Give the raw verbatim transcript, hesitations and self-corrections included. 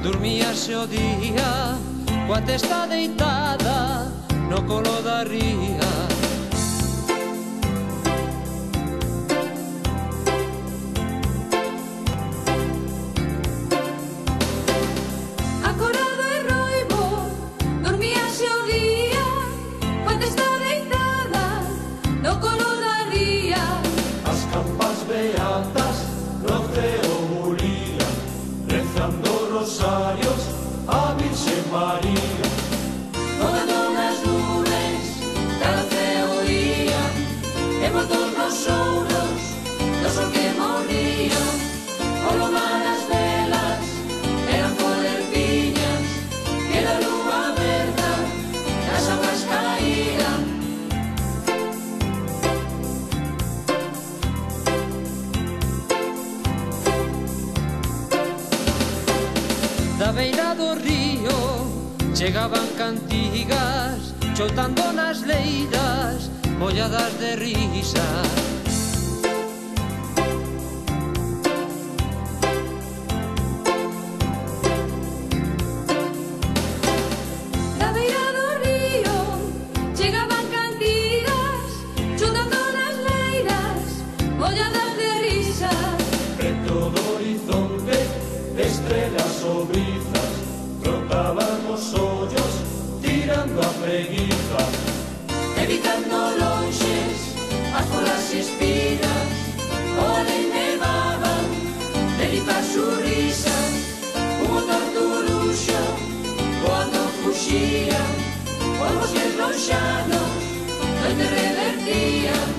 Dormíase o día coa testa deitada no colo da ría. Acorado e roibo, dormíase o día coa testa deitada no colo da ría. As campas beatas no ceo bulían, rezando rosarios a Virxe María. Rodando nas nubes, cara o ceo ía, envoltos nos ouros do sol que morría. O lomar as velas eran folerpiñas que da lúa aberta nas augas caían. Da beira do río chegaban cantigas, choutando nas leiras molladas de risa. Da beira do río chegaban cantigas, chutando nas leiras molladas de risa. Preto do horizonte, estrelas sobrizas, trotaban os ollos, tirando a preguiza. Evitando lonxes as folas e espinas, o alén nevaban de lipas xurrisas. Un torturuxo voando fuxía, os bosques lonxanos noite revertían.